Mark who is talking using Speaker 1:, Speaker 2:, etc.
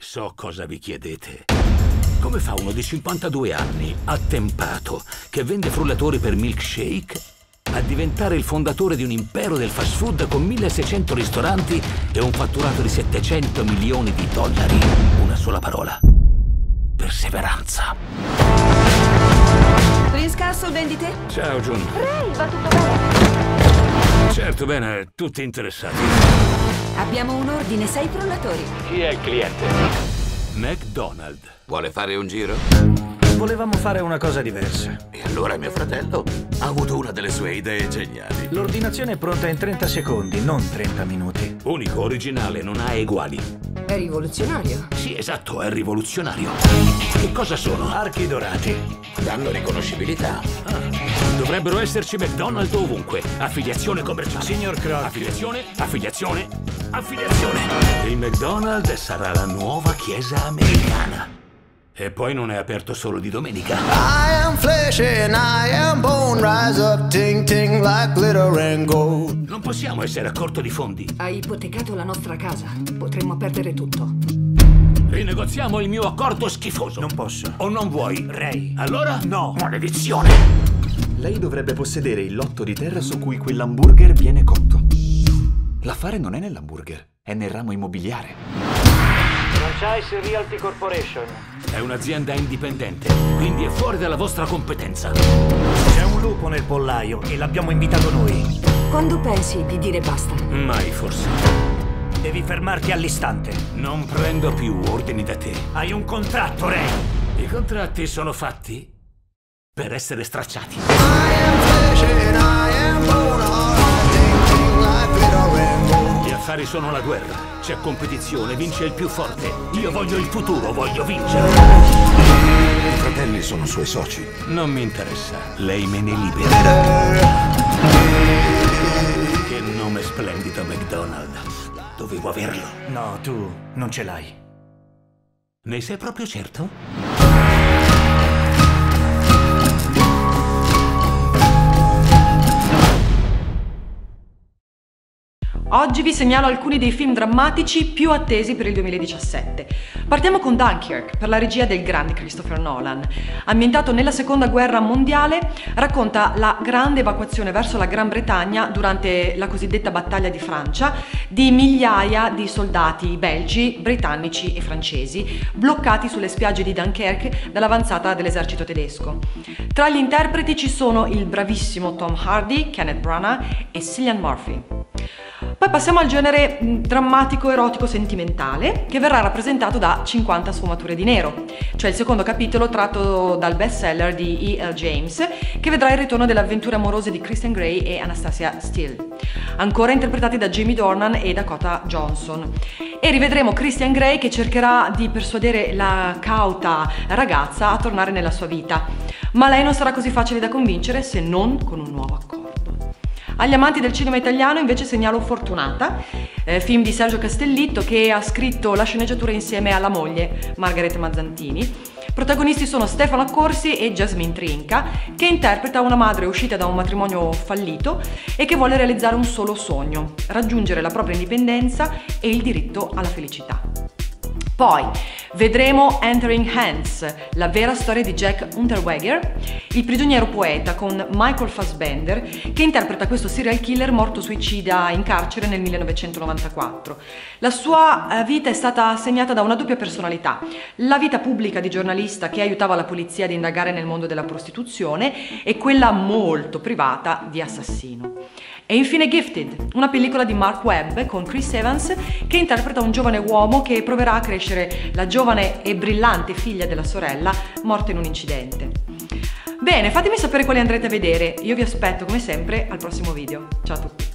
Speaker 1: So cosa vi chiedete. Come fa uno di 52 anni, attempato, che vende frullatori per milkshake, a diventare il fondatore di un impero del fast food con 1600 ristoranti e un fatturato di 700 milioni di dollari? Una sola parola. Perseveranza.
Speaker 2: Prince Castle, vendite?
Speaker 1: Ciao, June.
Speaker 2: Ray, va tutto bene?
Speaker 1: Certo, bene, tutti interessati.
Speaker 2: Abbiamo un ordine, 6 frullatori.
Speaker 1: Chi è il cliente? McDonald's.
Speaker 3: Vuole fare un giro?
Speaker 4: Volevamo fare una cosa diversa.
Speaker 3: E allora mio fratello ha avuto una delle sue idee geniali.
Speaker 4: L'ordinazione è pronta in 30 secondi, non 30 minuti.
Speaker 1: Unico, originale, non ha eguali.
Speaker 2: È rivoluzionario.
Speaker 1: Sì, esatto, è rivoluzionario. Che cosa sono?
Speaker 4: Archi dorati.
Speaker 3: Danno riconoscibilità.
Speaker 1: Dovrebbero esserci McDonald's ovunque. Affiliazione commerciale.
Speaker 4: Signor Croc.
Speaker 1: Affiliazione, affiliazione, affiliazione. Il McDonald's sarà la nuova chiesa americana. E poi non è aperto solo di domenica.
Speaker 5: I am flesh and I am bone. Rise up, ting ting like glitter and gold.
Speaker 1: Non possiamo essere a corto di fondi.
Speaker 2: Hai ipotecato la nostra casa. Potremmo perdere tutto.
Speaker 1: Rinegoziamo il mio accordo schifoso.
Speaker 4: Non posso.
Speaker 1: O non vuoi?
Speaker 4: Ray.
Speaker 1: Allora?
Speaker 4: No.
Speaker 1: Maledizione.
Speaker 6: Lei dovrebbe possedere il lotto di terra su cui quell'hamburger viene cotto. L'affare non è nell'hamburger, è nel ramo immobiliare.
Speaker 4: Franchise Realty Corporation.
Speaker 1: È un'azienda indipendente, quindi è fuori dalla vostra competenza.
Speaker 4: C'è un lupo nel pollaio e l'abbiamo invitato noi.
Speaker 2: Quando pensi di dire basta?
Speaker 1: Mai forse.
Speaker 4: Devi fermarti all'istante.
Speaker 1: Non prendo più ordini da te.
Speaker 4: Hai un contratto, Ray.
Speaker 1: I contratti sono fatti per essere stracciati.
Speaker 5: I am flesh and I am bone. Alright, ting ting like glitter and gold.
Speaker 1: Gli affari sono la guerra. C'è competizione, vince il più forte. Io voglio il futuro, voglio vincere.
Speaker 3: I fratelli sono suoi soci.
Speaker 1: Non mi interessa, lei me ne libera. Che nome splendido, McDonald's. Dovevo averlo.
Speaker 4: No, tu non ce l'hai.
Speaker 1: Ne sei proprio certo?
Speaker 7: Oggi vi segnalo alcuni dei film drammatici più attesi per il 2017. Partiamo con Dunkirk, per la regia del grande Christopher Nolan. Ambientato nella Seconda Guerra Mondiale, racconta la grande evacuazione verso la Gran Bretagna durante la cosiddetta battaglia di Francia di migliaia di soldati belgi, britannici e francesi bloccati sulle spiagge di Dunkerque dall'avanzata dell'esercito tedesco. Tra gli interpreti ci sono il bravissimo Tom Hardy, Kenneth Branagh e Cillian Murphy. Poi passiamo al genere drammatico, erotico, sentimentale, che verrà rappresentato da 50 sfumature di nero, cioè il secondo capitolo tratto dal bestseller di E.L. James, che vedrà il ritorno delle avventure amorose di Christian Grey e Anastasia Steele, ancora interpretati da Jamie Dornan e Dakota Johnson. E rivedremo Christian Grey che cercherà di persuadere la cauta ragazza a tornare nella sua vita, ma lei non sarà così facile da convincere se non con un nuovo accordo. Agli amanti del cinema italiano invece segnalo Fortunata, film di Sergio Castellitto che ha scritto la sceneggiatura insieme alla moglie Margherita Mazzantini. Protagonisti sono Stefano Accorsi e Jasmine Trinca, che interpreta una madre uscita da un matrimonio fallito e che vuole realizzare un solo sogno: raggiungere la propria indipendenza e il diritto alla felicità. Poi vedremo Entering Hands, la vera storia di Jack Unterweger, il prigioniero poeta, con Michael Fassbender, che interpreta questo serial killer morto suicida in carcere nel 1994. La sua vita è stata segnata da una doppia personalità: la vita pubblica di giornalista che aiutava la polizia ad indagare nel mondo della prostituzione e quella molto privata di assassino. E infine Gifted, una pellicola di Mark Webb con Chris Evans, che interpreta un giovane uomo che proverà a crescere la giovane e brillante figlia della sorella morta in un incidente. Bene, fatemi sapere quali andrete a vedere. Io vi aspetto come sempre al prossimo video. Ciao a tutti!